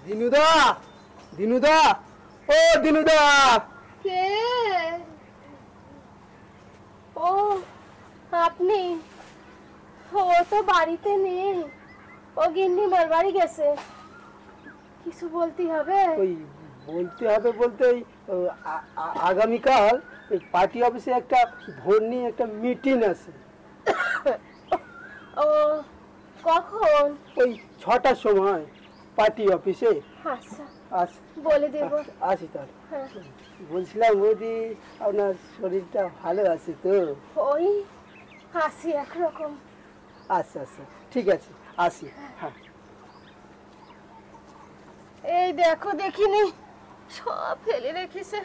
দিনুদা, দিনুদা, ও দিনুদা। কে? ও আপনি? ও তো বাড়িতে নেই, ও গিন্নিমার বাড়ি গেছে। কিছু বলতে হবে? ওই বলতে হবে বলতে আগামীকাল এই পার্টি অফিসে একটা ভোট নিয়ে একটা মিটিং আছে। ও কখন? ওই 6টার সময় পার্টি অফিসে। আচ্ছা আচ্ছা বলে দেব। আসি তাহলে। বলছিলাম বৌদি, আপনার শরীরটা ভালো আছে তো? ওই হাসি একরকম। আচ্ছা আচ্ছা ঠিক আছে, আসি। হ্যাঁ এই দেখো, দেখিনি সব ফেলে রেখেছে।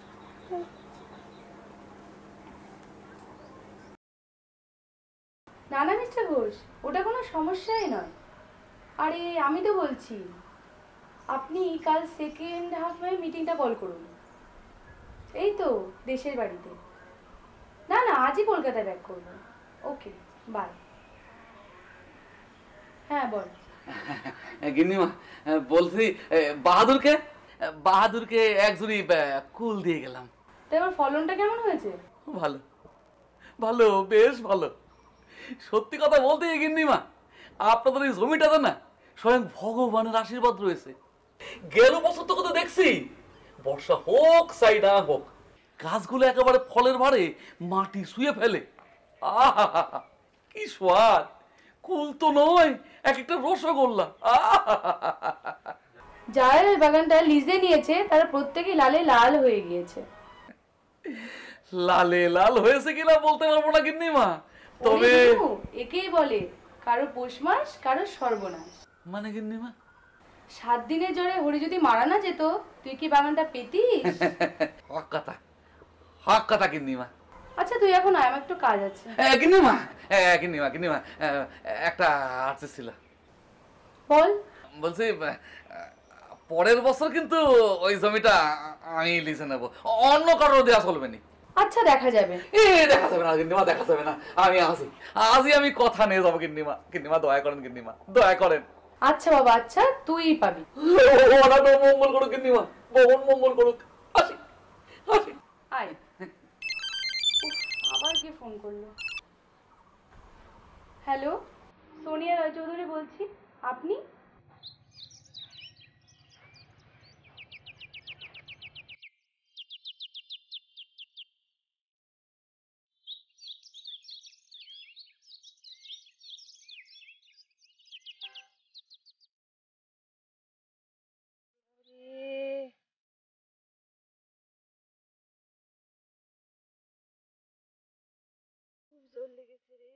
না না মিস্টার ঘোষ, ওটা কোনো সমস্যাই নয়। আরে আমি তো বলছি, আপনি কাল সেকেন্ড হাফে মিটিংটা কল করুন। এই তো দেশের বাড়িতে। না না, আজই কলকাতায় ব্যাক করবো। Okay bye. হ্যাঁ বল। গিন্নিমা বলছি, বাহাদুরকে বাহাদুরকে এক জুড়ি কুল দিয়ে গেলাম। তো এবার ফলনটা কেমন হয়েছে? ভালো ভালো, বেশ ভালো। সত্যি কথা বলতে গিন্নিমা, আপনাদের এই জমিটাতে না স্বয়ং ভগবানের আশীর্বাদ রয়েছে। গেল বছর তো কত দেখছি, বর্ষা হোক চাই না হোক, গাছগুলো একেবারে ফলের ভারে মাটি শুয়ে ফেলে। আহা কি স্বাদ! কুল তো নয়, এক একটা রসগোল্লা। যারা ওই বাগানটা লিজে নিয়েছে তারা প্রত্যেকেই লালে লাল হয়ে গিয়েছে। লালে লাল হয়েছে কিনা বলতে পারবো না গিন্নিমা, তবে একেই বলে কারো পৌষ মাস কারো সর্বনাশ। মানে গিন্নিমা 7 দিনের জ্বরে হরি যদি মারা না যেত, তুই কি বাগানটা পেতিস? হক কথা, হক কথা গিন্নিমা। আচ্ছা তুই এখন আয়, আমার একটু কাজ আছে। গিন্নিমা গিন্নিমা গিন্নিমা একটা আর্টিস্ট ছিল। বল। বলছি পরের বছর কিন্তু ওই জমিটা আমি লিজে নেব, অন্য কারো দেওয়া চলবে না। আচ্ছা দেখা যাবে। দেখা যাবে না গিন্নিমা, দেখা যাবে না। আমি আজই আমি কথা নিয়ে যাবো গিন্নিমা। গিন্নিমা দয়া করেন, গিন্নিমা দয়া করেন। আচ্ছা বাবা, আচ্ছা তুই পাবি। মঙ্গল করুক গিন্নিমা, ভগবান মঙ্গল করুক। আসি আসি। আয়। আবার কে ফোন করলো? হ্যালো, সোনিয়া রায়চৌধুরী বলছি, আপনি? জোর লেগেছে রে।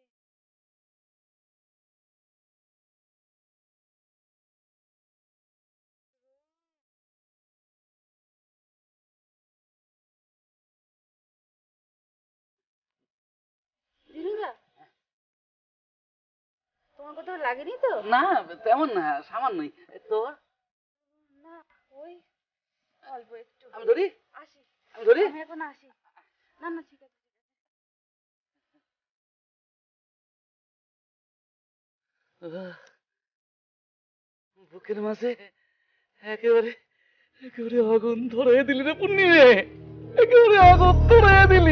দিনুদা, তোমার কোথাও লাগেনি তো? না তেমন না, সামান্যই। তোর? না, ওই অল্প একটু। আমি ধরি, আসি। আমি ধরি। আমি এখন আসি। না না ঠিক আছে। বুকের মাঝে একেবারে একেবারে আগুন ধরে দিলি রে পূর্ণিমে, একেবারে আগুন ধরে দিলি।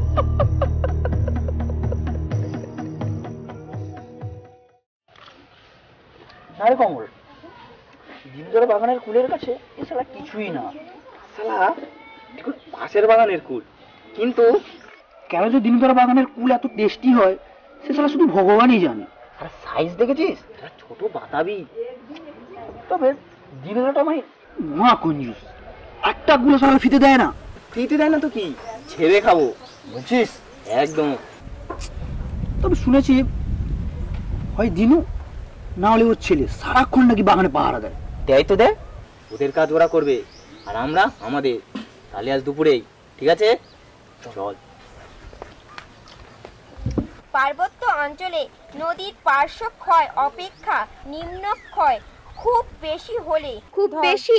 আরে কমল, দিনজোড়া বাগানের কুলের কাছে এ শালা কিছুই না। শালা ঠিক পাশের বাগানের কুল, কিন্তু কেন যে দিনজোড়া বাগানের কুল এত টেস্টি হয় সে শালা শুধু ভগবানই জানে। আর সাইজ দেখেছিস, ছোট বাতাবি। তবে দিনজোড়াটা আমি মহা কঞ্জুস, একটা গুলো শালা ফিতে দেয় না। ফিতে দেয় না তো কি, ছেড়ে খাবো বুঝছিস একদম। তবে শুনেছি হয় দিনু না হলে ওর ছেলে সারাক্ষণ নাকি বাগানে পাহারা দেয়। দেয় তো দেয়, ওদের কাজ ওরা করবে আর আমরা আমাদের। তাহলে আজ দুপুরেই ঠিক আছে, চল। পার্বত্য অঞ্চলে নদীর পার্শ্ব ক্ষয় অপেক্ষা নিম্ন ক্ষয় খুব বেশি হলে খুব বেশি।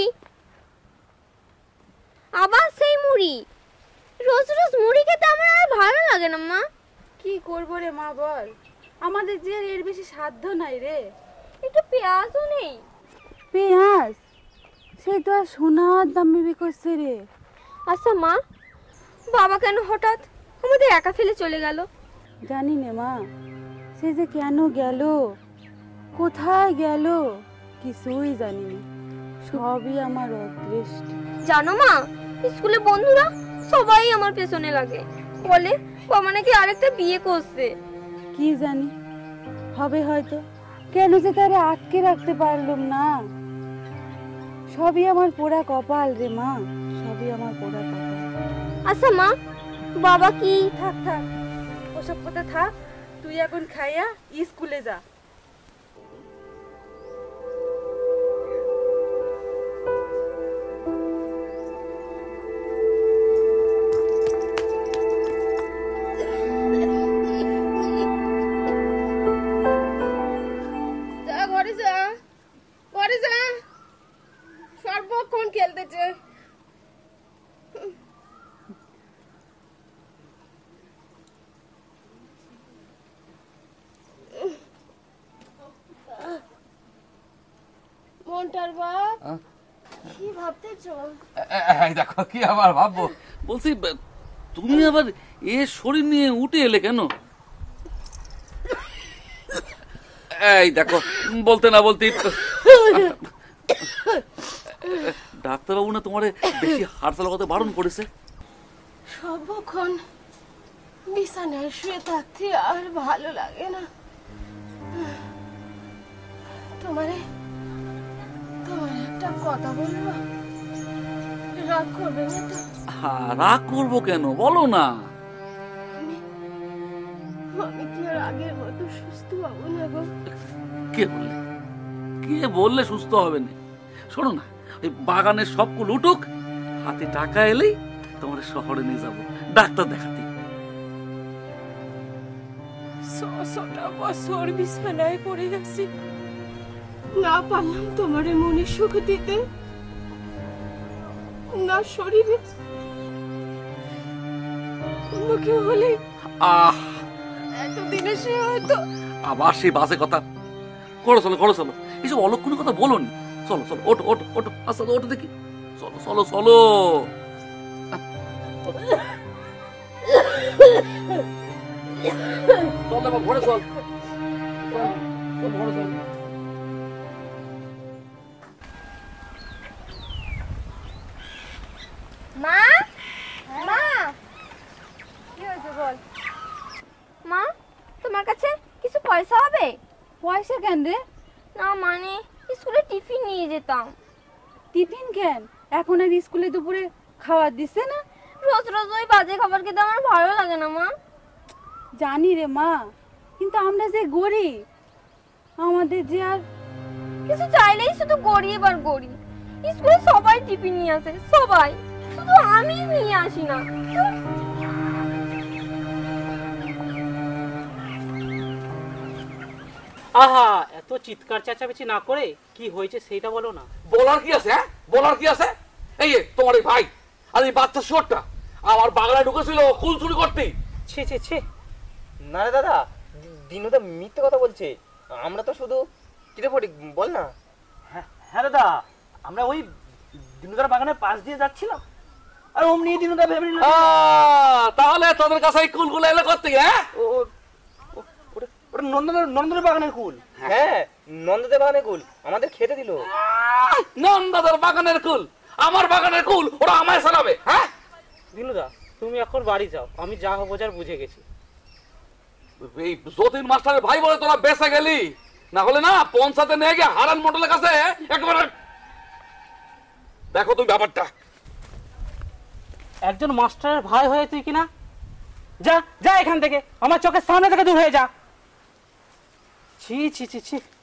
আবার সেই মুড়ি, রোজ রোজ মুড়ি খেতে আমার আর ভালো লাগে না মা। কি করবো রে মা বল, আমাদের যে এর বেশি সাধ্য নাই রে। একটু পেঁয়াজও নেই। পেঁয়াজ সে তো আর সোনার দামে বিক্রি করছে রে। আচ্ছা মা, বাবা কেন হঠাৎ আমাদের একা ফেলে চলে গেল? জানি না মা, সে যে কেন গেল, কোথায় গেল, কিছুই জানি না। সবই আমার অদৃষ্ট। জানো মা, স্কুলে বন্ধুরা সবাই আমার পেছনে লাগে, বলে বাবা নাকি আরেকটা বিয়ে করছে। কি জানি, হবে হয়তো। কেন যে তারে আটকে রাখতে পারলাম না। সবই আমার পোড়া কপাল রে মা, সবই আমার পোড়া কপাল। আচ্ছা মা, বাবা কি? থাক থাক, ওসব কথা থাক। তুই এখন খাইয়া স্কুলে যা। ঘরে যা, ঘরে যা, সর্বক্ষণ খেলতেছে। মনটার বাপ, কি ভাবতেছো? এই দেখো কি আবার ভাববো বলছি, তুমি আবার এ শরীর নিয়ে উঠে এলে কেন? এই দেখো, বলতে না বলতে ডাক্তারবাবু না তোমারে বেশি হাড় চালাতে বারণ করেছে। সর্বক্ষণ বিছানায় শুয়ে থাকতে আর ভালো লাগে না। তোমারে তোমারে একটা কথা বলবো, রাগ করবে না তো? রাগ করবো কেন, বলো না। আমি কি আর আগের মতো সুস্থ হবো না গো? কে বললে, কে বললে সুস্থ হবে না? শোনো না, ওই বাগানের সব কুল উঠুক, হাতে টাকা এলেই তোমার শহরে নিয়ে যাবো ডাক্তার দেখাতে। 600টা বছর বিছানায় পড়ে গেছি, না পারলাম তোমারে মনে সুখ দিতে, না শরীরে। অন্য কেউ হলে এতদিনে সে হয়তো। আবার সেই বাজে কথা। করো চলো, করো চলো, এইসব অলক্ষণ কথা বলোনি। চলো চলো, ওটো ওটো ওটো, আস্তে আস্তে ওটো দেখি। চলো চলো চলো, চল ঘরে চল, ঘরে চল। মা, মা, কি হয়েছে বল? মা, তোমার কাছে কিছু পয়সা হবে? পয়সা কেন রে? না মানে স্কুলে টিফিন নিয়ে যেতাম। টিফিন কেন? এখন আর স্কুলে দুপুরে খাবার দিছে না? রোজ রোজ ওই বাজে খাবার খেতে আমার ভালো লাগে না মা। জানি রে মা, কিন্তু আমরা যে গরিব, আমাদের যে আর কিছু চাইলেই শুধু গরিব আর গরিব। স্কুলে সবাই টিফিন নিয়ে আসে, সবাই, শুধু আমি নিয়ে আসি না। আহা, এত চিৎকার চেঁচামেচি না করে কি হয়েছে সেইটা বলো না। বলার কি আছে? বলার কি আছে? এই তোমার এই ভাই আর এই বাচ্চা শোরটা আমার বাগানে ঢুকেছিল কুল চুরি করতে। ছে ছে ছে, না রে দাদা, দিনু তো মিথ্যে কথা বলছে। আমরা তো শুধু কিরে পড়ি, বল না। হ্যাঁ দাদা, আমরা ওই দিনুদার বাগানের পাশ দিয়ে যাচ্ছিলাম, আর অমনি দিনুদা ভেবে নিল। তাহলে তোদের কাছে এই কুলগুলো এলো করতে? হ্যাঁ, ওটা নন্দদের বাগানের কুল। হ্যাঁ, নন্দদের বাগানের কুল আমাদের খেতে দিল। নন্দদের বাগানের কুল আমার বাগানের কুল, ওরা আমায় চালাবে? হ্যাঁ দিনুদা, তুমি এখন বাড়ি যাও, আমি যা হবো যার বুঝে গেছি। এই যতীন মাস্টারের ভাই বলে তোরা বেঁচে গেলি, না হলে না পঞ্চায়েতে নিয়ে গিয়ে হারান মন্ডলের কাছে একেবারে। দেখো তুমি ব্যাপারটা, একজন মাস্টারের ভাই হয়ে তুই কিনা, যা যা এখান থেকে, আমার চোখের সামনে থেকে দূর হয়ে যা। ছি ছি ছি ছি।